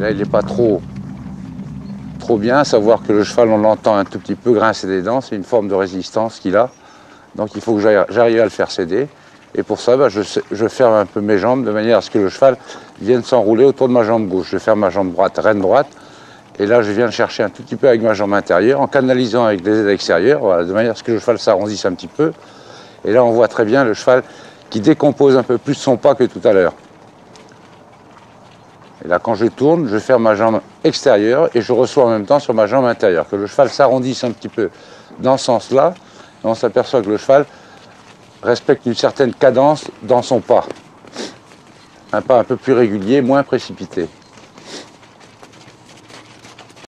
là, il n'est pas trop bien, à savoir que le cheval, on l'entend un tout petit peu grincer des dents, c'est une forme de résistance qu'il a. Donc il faut que j'arrive à le faire céder. Et pour ça, je ferme un peu mes jambes de manière à ce que le cheval vienne s'enrouler autour de ma jambe gauche. Je ferme ma jambe droite, reine droite. Et là, je viens le chercher un tout petit peu avec ma jambe intérieure, en canalisant avec des aides extérieures, voilà, de manière à ce que le cheval s'arrondisse un petit peu. Et là, on voit très bien le cheval qui décompose un peu plus son pas que tout à l'heure. Et là, quand je tourne, je ferme ma jambe extérieure et je reçois en même temps sur ma jambe intérieure. Que le cheval s'arrondisse un petit peu dans ce sens-là, et on s'aperçoit que le cheval respecte une certaine cadence dans son pas. Un pas un peu plus régulier, moins précipité.